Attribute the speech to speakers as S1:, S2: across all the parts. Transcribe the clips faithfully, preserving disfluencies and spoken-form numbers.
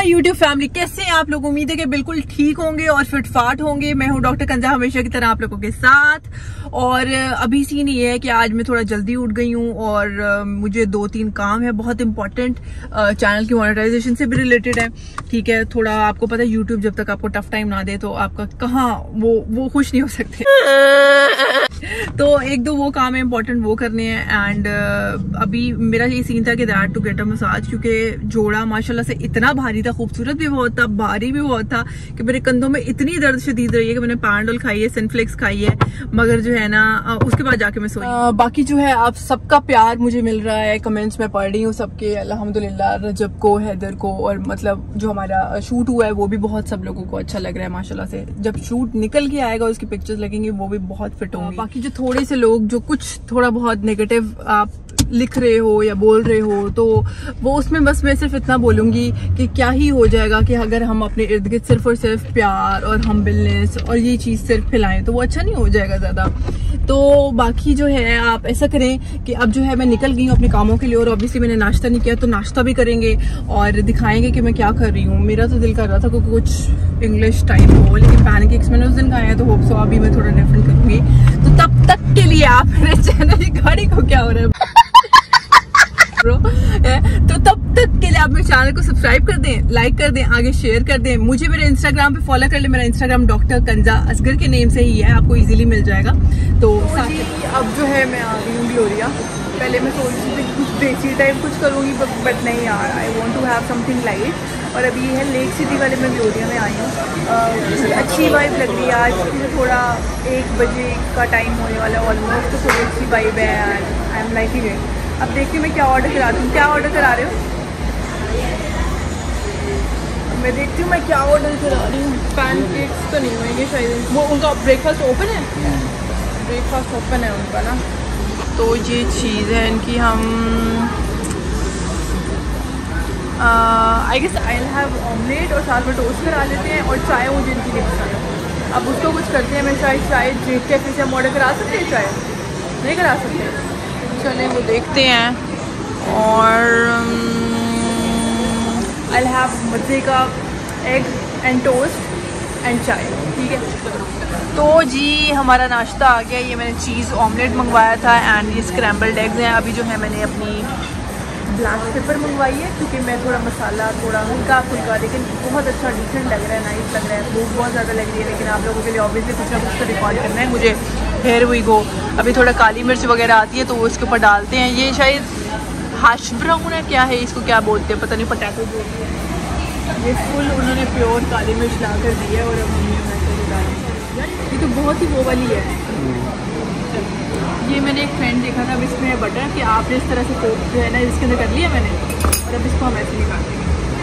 S1: YouTube family, कैसे हैं आप लोग? उम्मीद है कि बिल्कुल ठीक होंगे और फिटफाट होंगे। मैं हूं डॉक्टर कंजा, हमेशा की तरह आप लोगों के साथ। और अभी सीन ये है कि आज मैं थोड़ा जल्दी उठ गई हूं और मुझे दो तीन काम है बहुत इंपॉर्टेंट, चैनल की मोनेटाइजेशन से भी रिलेटेड है। ठीक है, थोड़ा आपको पता है यूट्यूब जब तक आपको टफ टाइम ना दे तो आपका कहाँ वो वो खुश नहीं हो सकते। तो एक दो वो काम है इंपॉर्टेंट, वो करने हैं। एंड uh, अभी मेरा ये सीन था कि that to get a massage, क्योंकि जोड़ा माशाल्लाह से इतना भारी था, खूबसूरत भी बहुत था, भारी भी बहुत था कि मेरे कंधों में इतनी दर्द शदीद रही है कि मैंने पैराडोल खाई है, सिनफ्लेक्स खाई है, मगर जो है ना उसके बाद जाके मैं सोई। uh, बाकी जो है आप सबका प्यार मुझे मिल रहा है, कमेंट्स में पढ़ रही हूँ सबके, अल्हम्दुलिल्लाह। रजब को, हैदर को, और मतलब जो हमारा शूट हुआ है वो भी बहुत सब लोगों को अच्छा लग रहा है माशाल्लाह से। जब शूट निकल के आएगा उसकी पिक्चर्स लगेंगी वो भी बहुत फिट होंगी। बाकी जो थोड़े से लोग जो कुछ थोड़ा बहुत नेगेटिव आप लिख रहे हो या बोल रहे हो, तो वो उसमें बस मैं सिर्फ इतना बोलूंगी कि क्या ही हो जाएगा कि अगर हम अपने इर्द गिर्द सिर्फ और सिर्फ प्यार और हम्बलनेस और ये चीज सिर्फ फैलाएं तो वो अच्छा नहीं हो जाएगा ज्यादा। तो बाकी जो है आप ऐसा करें कि अब जो है मैं निकल गई हूँ अपने कामों के लिए, और ऑब्वियसली मैंने नाश्ता नहीं किया तो नाश्ता भी करेंगे और दिखाएंगे कि मैं क्या कर रही हूँ। मेरा तो दिल कर रहा था कि कुछ इंग्लिश टाइप हो, लेकिन पैनकेक्स मैंने उस दिन खाए हैं तो होप सो अभी मैं थोड़ा डिफरेंट करूंगी। तो तब तक के लिए आप मेरे चैनल की गाड़ी को क्या हो रहा है तो तब तक के लिए आप मेरे चैनल को सब्सक्राइब कर दें, लाइक कर दें, आगे शेयर कर दें। मुझे मेरे इंस्टाग्राम पे फॉलो कर ले, मेरा इंस्टाग्राम डॉक्टर कंजा असगर के नेम से ही है, आपको इजीली मिल जाएगा। तो अब जो है मैं आ गई हूँ ग्लोरिया। पहले मैं सोच रही थी कुछ देसी टाइप कुछ करूँगी, बट नहीं यार, I want to have something light. और अभी ये है लेक सिटी वाले में ग्लोरिया में आई हूँ। अच्छी वाइब लग रही है आज, मुझे थोड़ा एक बजे का टाइम होने वाला है ऑलमोस्ट, तो थोड़ी अच्छी वाइब है। I am liking it. अब देखती हूँ मैं क्या ऑर्डर कराती हूँ। क्या ऑर्डर करा रहे हो? मैं देखती हूँ मैं क्या ऑर्डर करा रही हूँ। पैनकेक्स तो नहीं होंगे शायद, वो उनका ब्रेकफास्ट ओपन है, ब्रेकफास्ट ओपन है उनका ना। तो ये चीज़ है इनकी। हम I guess I will have omelette और साथ में टोस्ट करा लेते हैं, और चाय मुझे इनकी नहीं पसंद। अब उसको कुछ करते हैं, मैं शायद शायद जेट कैफे से हम ऑर्डर करा सकते हैं, चाय नहीं करा सकते। चलें वो देखते हैं। और आई विल हैव मज़े का एग एंड टोस्ट एंड चाय, ठीक है। तो जी हमारा नाश्ता आ गया। ये मैंने चीज़ ऑमलेट मंगवाया था एंड ये स्क्रैम्बल्ड एग्स हैं। अभी जो है मैंने अपनी ब्लैक पेपर मंगवाई है, क्योंकि मैं थोड़ा मसाला थोड़ा हल्का फुल्का, लेकिन बहुत अच्छा डिसेंट लग रहा है, नाइस लग रहा है। भूख बहुत ज़्यादा लग रही है, लेकिन आप लोगों के लिए ऑब्वियसली कुछ ना कुछ तो रिकॉर्ड करना है मुझे। हेयर वी गो अभी थोड़ा काली मिर्च वगैरह आती है तो वो इसके ऊपर डालते हैं। ये शायद हाश ब्राउन है, क्या है इसको क्या बोलते हैं पता नहीं, पोटैटो बोलते हैं। ये फुल उन्होंने प्योर काली मिर्च ला कर दी है और अब हमने वैसे डाली। ये तो बहुत ही वो वाली है। ये मैंने एक ट्रेंड देखा था, अब इसमें बटर कि आपने इस तरह से कोक जो है ना इसके अंदर कर लिया मैंने, और अब इसको हम ऐसे निकाल देंगे।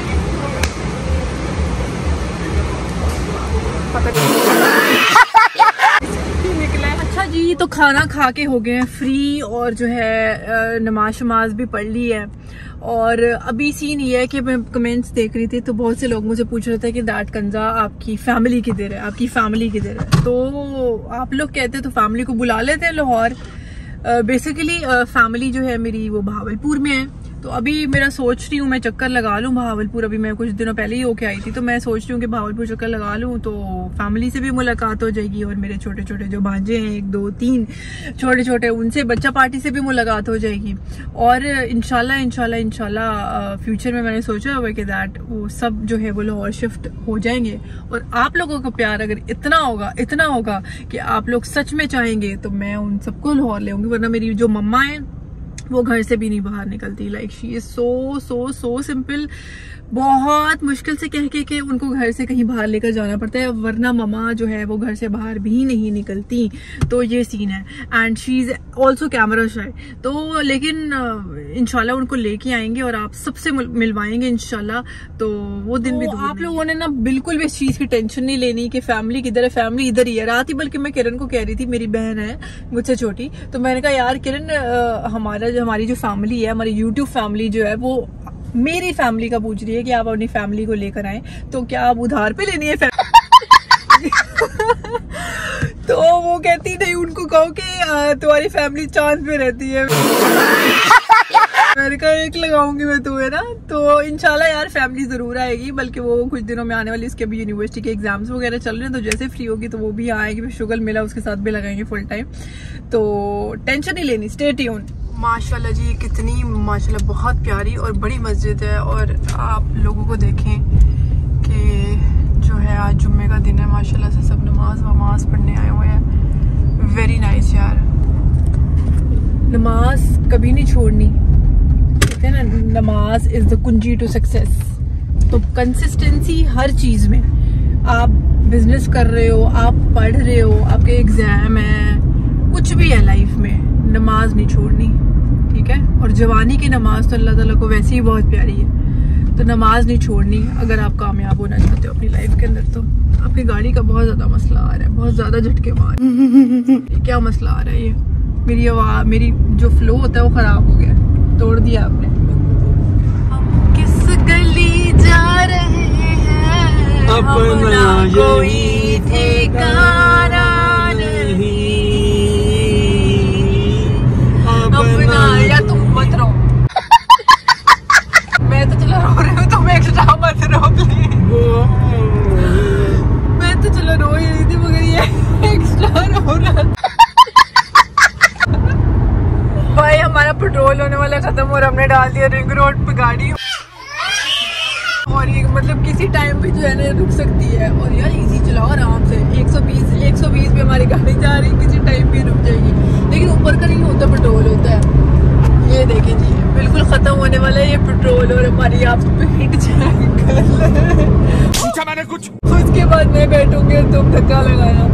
S1: निकला है। अच्छा जी, तो खाना खा के हो गए हैं फ्री, और जो है नमाज शमाज भी पढ़ ली है। और अभी सीन ये है कि मैं कमेंट्स देख रही थी तो बहुत से लोग मुझे पूछ रहे थे कि दैट कंजा आपकी फैमिली किधर है, आपकी फैमिली किधर है। तो आप लोग कहते तो फैमिली को बुला लेते हैं लाहौर। बेसिकली फैमिली जो है मेरी वो भावलपुर में है। तो अभी मेरा सोच रही हूँ मैं चक्कर लगा लूँ भावलपुर। अभी मैं कुछ दिनों पहले ही होके आई थी, तो मैं सोच रही हूँ कि भावलपुर चक्कर लगा लूँ तो फैमिली से भी मुलाकात हो जाएगी, और मेरे छोटे छोटे जो भांजे हैं, एक दो तीन छोटे छोटे, उनसे बच्चा पार्टी से भी मुलाकात हो जाएगी। और इंशाल्लाह इंशाल्लाह इंशाल्लाह फ्यूचर में मैंने सोचा हुआ है कि दैट वो सब जो है वो लाहौर शिफ्ट हो जाएंगे। और आप लोगों का प्यार अगर इतना होगा इतना होगा कि आप लोग सच में चाहेंगे तो मैं उन सबको लाहौर ले आऊँगी। वरना मेरी जो मम्मा है वो घर से भी नहीं बाहर निकलती। Like she is so so so simple. बहुत मुश्किल से कह के कि उनको घर से कहीं बाहर लेकर जाना पड़ता है, वरना ममा जो है वो घर से बाहर भी नहीं निकलती। तो ये सीन है। And she is also camera shy. तो लेकिन इंशाल्लाह उनको लेके आएंगे और आप सबसे मिलवाएंगे इंशाल्लाह। तो वो दिन तो भी आप लोगों ने ना बिल्कुल भी इस चीज की टेंशन नहीं लेनी कि फैमिली किधर है, फैमिली इधर ही है। रात ही बल्कि मैं किरण को कह रही थी, मेरी बहन है मुझसे छोटी, तो मैंने कहा यार किरण हमारा जो हमारी जो फैमिली है, हमारी यूट्यूब फैमिली जो है वो मेरी फैमिली का पूछ रही है कि आप अपनी फैमिली को लेकर आए, तो क्या आप उधार पे लेनी है फैमिली? तो वो कहती नहीं, उनको कहो कि तुम्हारी फैमिली चांद पे रहती है। मैंने कहा एक लगाऊंगी मैं तुम्हें ना, तो इंशाल्लाह यार फैमिली जरूर आएगी, बल्कि वो कुछ दिनों में आने वाली, इसके अभी यूनिवर्सिटी के एग्जाम्स वगैरह चल रहे हैं, तो जैसे फ्री होगी तो वो भी आएगी, फिर शुगल मिला उसके साथ भी लगाएंगे फुल टाइम, तो टेंशन नहीं लेनी, स्टे ट्यून। माशाल्लाह जी कितनी माशाल्लाह बहुत प्यारी और बड़ी मस्जिद है, और आप लोगों को देखें कि जो है आज जुम्मे का दिन है, माशाल्लाह से सब नमाज वमाज पढ़ने आए हुए हैं। वेरी नाइस यार, नमाज कभी नहीं छोड़नी, कहते हैं ना नमाज इज द कुंजी टू सक्सेस। तो कंसिस्टेंसी हर चीज में, आप बिजनेस कर रहे हो, आप पढ़ रहे हो, आपके एग्जाम है, कुछ भी है लाइफ में, नमाज नहीं छोड़नी, ठीक है। और जवानी की नमाज तो अल्लाह ताला को वैसे ही बहुत प्यारी है, तो नमाज नहीं छोड़नी अगर आप कामयाब होना चाहते हो अपनी लाइफ के अंदर। तो आपकी गाड़ी का बहुत ज्यादा मसला आ रहा है, बहुत ज्यादा झटके मार क्या मसला आ रहा है, ये मेरी आवाज, मेरी जो फ्लो होता है वो खराब हो गया, तोड़ दिया आपने। हम किस गली जा रहे हैं, अपना कोई ठिकाना नहीं, अपना या तुम मत रहो मैं तो चलो रो रही हूँ, तुम एक्स्ट्रा मत रो प्लीज। मैं तो चलो रो ही रही थी, मगर ये एक्स्ट्रा रो रहा था। भाई हमारा पेट्रोल होने वाला खत्म और हमने डाल दिया रिंग रोड पे गाड़ी, और ये मतलब किसी टाइम पे जो है ना रुक सकती है। और यार इजी चलाओ आराम से, एक सौ बीस एक सौ बीस पे हमारी गाड़ी जा रही है, किसी टाइम पे रुक जाएगी, लेकिन ऊपर का नहीं होता, पेट्रोल होता है। ये देखें जी बिल्कुल खत्म होने वाला है ये पेट्रोल, और हमारी आप पे हिट जाएगी। पूछा मैंने कुछ, उसके बाद मैं बैठूंगी और तुम धक्का लगाना।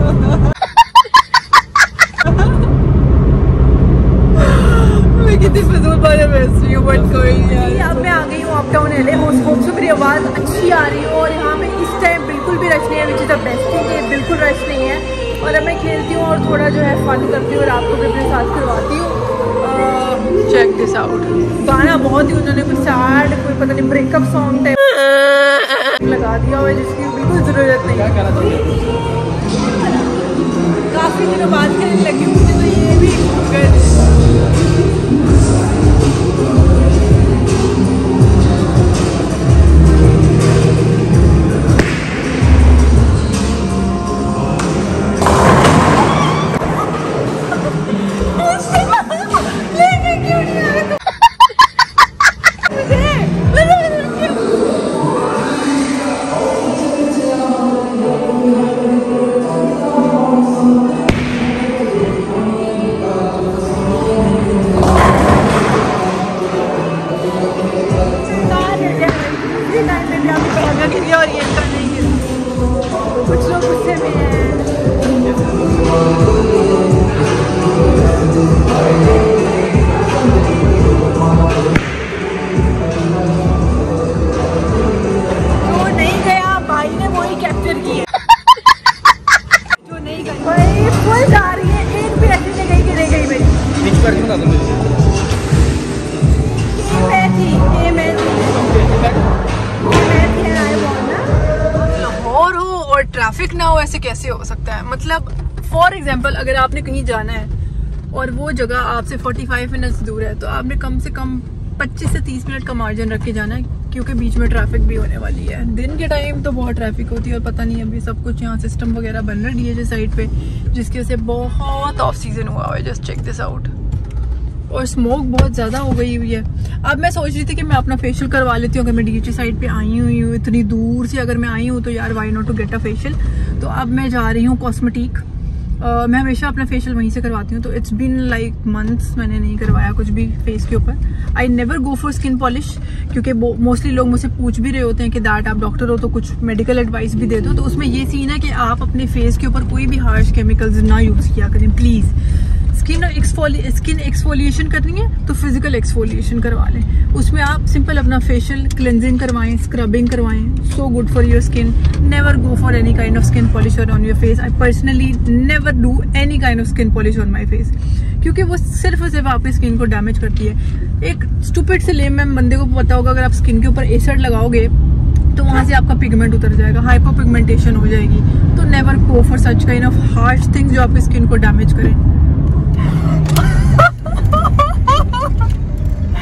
S1: कितनी फजूल बात है वैसे, बट कोई यार। अब मैं आ गई हूँ uptown L A, hope so मेरी आवाज़ अच्छी आ रही है, और यहाँ पे इस टाइम बिल्कुल भी रश नहीं है, which is the best thing है, बिल्कुल रश नहीं है। और अब मैं खेलती हूँ और थोड़ा जो है फन करती हूँ और आपको भी अपने साथ करवाती हूँ। चेक दिस आउट, गाना बहुत ही उन्होंने कुछ सैड, कोई पता नहीं ब्रेकअप सॉन्ग टाइप लगा दिया हुआ है, जिसकी बिल्कुल ज़रूरत नहीं है। काफ़ी दिनों बाद खेलने लगी मुझे, तो ये भी ट्रैफिक ना हो, ऐसे कैसे हो सकता है। मतलब फॉर एग्जांपल अगर आपने कहीं जाना है और वो जगह आपसे पैंतालीस मिनट्स दूर है, तो आपने कम से कम पच्चीस से तीस मिनट का मार्जिन रख के जाना है, क्योंकि बीच में ट्रैफिक भी होने वाली है। दिन के टाइम तो बहुत ट्रैफिक होती है, और पता नहीं अभी सब कुछ यहाँ सिस्टम वगैरह बन रहा है डी एच ए साइड पे, जिसकी वजह से बहुत ऑफ सीजन हुआ है। जस्ट चेक दिस आउट, और स्मोक बहुत ज़्यादा हो गई हुई है। अब मैं सोच रही थी कि मैं अपना फेशियल करवा लेती हूँ, अगर मैं डी एच ए साइड पे आई हुई हूँ इतनी दूर से, अगर मैं आई हूँ तो यार why not to get a facial. तो अब मैं जा रही हूँ कॉस्मेटिक, uh, मैं हमेशा अपना फेशियल वहीं से करवाती हूँ, तो इट्स बीन लाइक मंथ्स मैंने नहीं करवाया कुछ भी फेस के ऊपर। I never go for skin polish, क्योंकि मोस्टली लोग मुझसे पूछ भी रहे होते हैं कि दैट आप डॉक्टर हो तो कुछ मेडिकल एडवाइस भी दे दो। तो उसमें ये सीन है कि आप अपने फेस के ऊपर कोई भी हार्श केमिकल्स ना यूज़ किया करें प्लीज़। स्किन एक्सफोली स्किन एक्सफोलिएशन करनी है तो फिजिकल एक्सफोलिएशन करवा लें, उसमें आप सिंपल अपना फेशियल क्लेंजिंग करवाएं, स्क्रबिंग करवाएं, so good for your skin. Never go for any kind of skin polisher on your face. I personally never do any kind of skin polish on my face, क्योंकि वो सिर्फ और सिर्फ आपकी skin को damage करती है। एक स्टूपिड से लेमैन बंदे को पता होगा अगर आप स्किन के ऊपर एसिड लगाओगे तो वहाँ से आपका पिगमेंट उतर जाएगा, हाइपर पिगमेंटेशन हो जाएगी। तो never go for such kind of harsh things जो आपकी स्किन को डैमेज करें।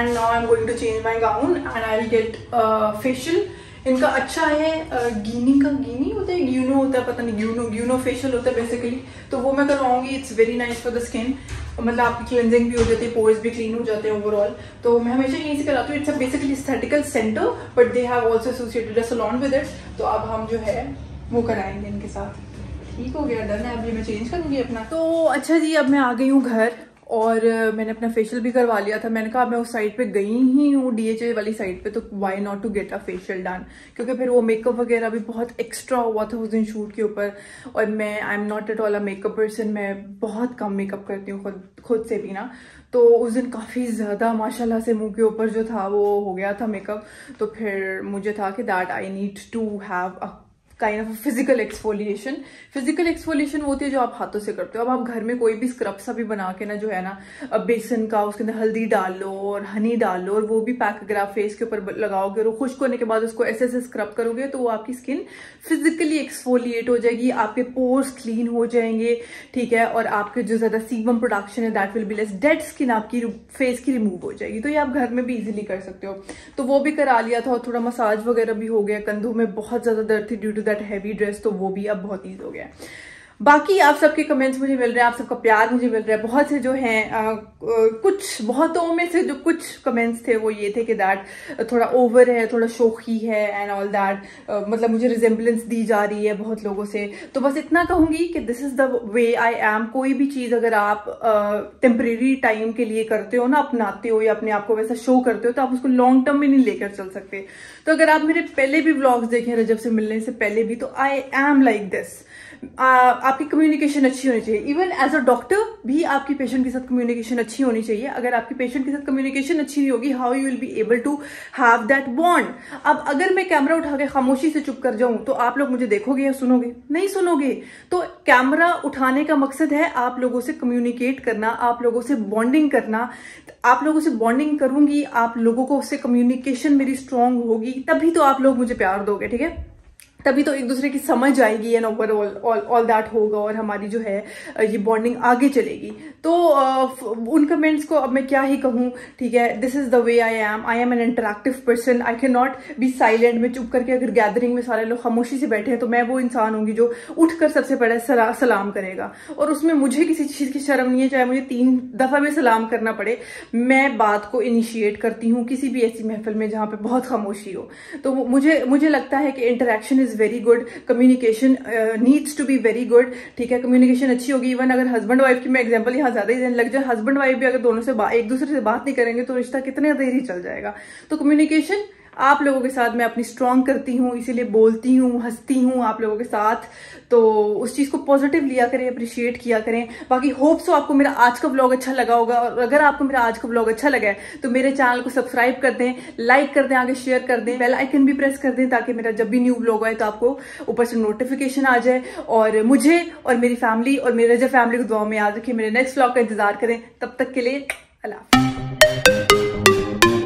S1: And now I am going to change my gown and I will get facial. इनका अच्छा है, गिनी का गिनी होता है, ग्यूनो होता है, पता नहीं, ग्यूनो ग्यूनो फेशियल होता है बेसिकली, तो वो मैं करवाऊंगी। It's very nice for the skin, मतलब आपकी क्लेंजिंग भी हो जाती है, पोर्स भी क्लीन हो जाते हैं ओवरऑल। तो मैं हमेशा यहीं से कराती हूँ। It's a basically aesthetical centre but they have also associated a salon with it. तो अब हम जो है वो कराएंगे इनके साथ। ठीक हो गया, डन है। अब ये मैं चेंज करूंगी अपना। तो अच्छा जी, अब मैं आ गई हूँ घर और मैंने अपना फेशियल भी करवा लिया था। मैंने कहा मैं उस साइड पे गई ही हूँ, डीएचए वाली साइड पे, तो why not to get a facial done, क्योंकि फिर वो मेकअप वगैरह भी बहुत एक्स्ट्रा हुआ था उस दिन शूट के ऊपर। और मैं I am not at all a makeup person, मैं बहुत कम मेकअप करती हूँ खुद खुद से भी ना। तो उस दिन काफ़ी ज़्यादा माशाल्लाह से मुंह के ऊपर जो था वो हो गया था मेकअप। तो फिर मुझे था कि that I need to have a kind of physical exfoliation. Physical exfoliation वो होती है जो आप हाथों से करते हो। अब आप घर में कोई भी स्क्रब सा भी बना के ना जो है ना बेसन का, उसके अंदर हल्दी डाल लो और हनी डाल लो और वो भी पैक अगर आप फेस के ऊपर लगाओगे और खुश्क होने के बाद उसको ऐसे ऐसे स्क्रब करोगे तो वो आपकी स्किन फिजिकली एक्सफोलिएट हो जाएगी, आपके पोर्स क्लीन हो जाएंगे, ठीक है। और आपके जो ज्यादा सीबम प्रोडक्शन है that will be less, dead skin आपकी फेस की रिमूव हो जाएगी। तो ये आप घर में भी इजिली कर सकते हो। तो वो भी करा लिया था और थोड़ा मसाज वगैरह भी हो गया। कंधों में बहुत ज्यादा दर्द थी due to that heavy dress, तो वो भी अब बहुत ईज हो गया। बाकी आप सबके कमेंट्स मुझे मिल रहे हैं, आप सबका प्यार मुझे मिल रहा है। बहुत से जो हैं आ, आ, कुछ बहुतों में से जो कुछ कमेंट्स थे वो ये थे कि दैट थोड़ा ओवर है, थोड़ा शोखी है एंड ऑल दैट, मतलब मुझे रिजेम्बलेंस दी जा रही है बहुत लोगों से। तो बस इतना कहूंगी कि this is the way I am. कोई भी चीज अगर आप टेम्परेरी टाइम के लिए करते हो ना, अपनाते हो या अपने आप को वैसा शो करते हो, तो आप उसको लॉन्ग टर्म में नहीं लेकर चल सकते। तो अगर आप मेरे पहले भी व्लॉग्स देखें रजब से मिलने से पहले भी, तो आई एम लाइक दिस। आपकी कम्युनिकेशन अच्छी होनी चाहिए। इवन एज अ डॉक्टर भी आपकी पेशेंट के साथ कम्युनिकेशन अच्छी होनी चाहिए। अगर आपकी पेशेंट के साथ कम्युनिकेशन अच्छी नहीं होगी, how you will be able to have that bond. अब अगर मैं कैमरा उठा के खामोशी से चुप कर जाऊं तो आप लोग मुझे देखोगे या सुनोगे? नहीं सुनोगे। तो कैमरा उठाने का मकसद है आप लोगों से कम्युनिकेट करना, आप लोगों से बॉन्डिंग करना। आप लोगों से बॉन्डिंग करूंगी, आप लोगों को उससे कम्युनिकेशन मेरी स्ट्रांग होगी, तभी तो आप लोग मुझे प्यार दोगे, ठीक है। तभी तो एक दूसरे की समझ आएगी and overall all all that होगा और हमारी जो है ये बॉन्डिंग आगे चलेगी। तो uh, उन कमेंट्स को अब मैं क्या ही कहूँ, ठीक है। This is the way I am. I am an interactive person. I can not be silent. में चुप करके अगर गैदरिंग में सारे लोग खामोशी से बैठे हैं तो मैं वो इंसान होंगी जो उठकर सबसे पहले सला, सलाम करेगा। और उसमें मुझे किसी चीज की शर्म नहीं है, चाहे मुझे तीन दफा भी सलाम करना पड़े। मैं बात को इनिशिएट करती हूँ किसी भी ऐसी महफिल में जहाँ पे बहुत खामोशी हो। तो मुझे मुझे लगता है कि interaction is very good, communication needs to be very good, ठीक है। कम्युनिकेशन अच्छी होगी। इवन अगर हस्बैंड वाइफ की मैं एग्जांपल यहाँ ज्यादा ही देने लग जाए, हस्बैंड वाइफ भी अगर दोनों से एक दूसरे से बात नहीं करेंगे तो रिश्ता कितने देर ही चल जाएगा। तो कम्युनिकेशन आप लोगों के साथ मैं अपनी स्ट्रांग करती हूँ, इसीलिए बोलती हूँ, हंसती हूँ आप लोगों के साथ। तो उस चीज को पॉजिटिव लिया करें, अप्रिशिएट किया करें। बाकी होप सो आपको मेरा आज का व्लॉग अच्छा लगा होगा। और अगर आपको मेरा आज का व्लॉग अच्छा लगा है तो मेरे चैनल को सब्सक्राइब कर दें, लाइक कर दें, आगे शेयर कर दें, बेल आइकन भी प्रेस कर दें ताकि मेरा जब भी न्यू व्लॉग आए तो आपको ऊपर से नोटिफिकेशन आ जाए। और मुझे और मेरी फैमिली और मेरे रजा फैमिली को दुआ में याद रखिए। मेरे नेक्स्ट व्लॉग का इंतजार करें। तब तक के लिए अल्लाह हाफ़िज़।